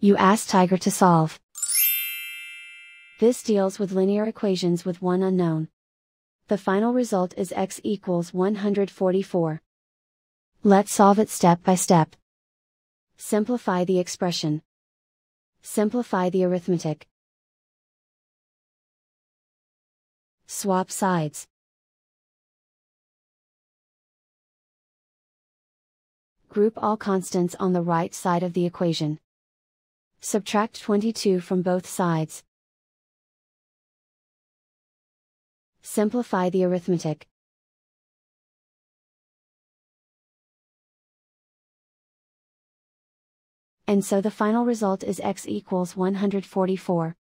You ask Tiger to solve. This deals with linear equations with one unknown. The final result is x equals 144. Let's solve it step by step. Simplify the expression. Simplify the arithmetic. Swap sides. Group all constants on the right side of the equation. Subtract 22 from both sides. Simplify the arithmetic. And so the final result is x equals 144.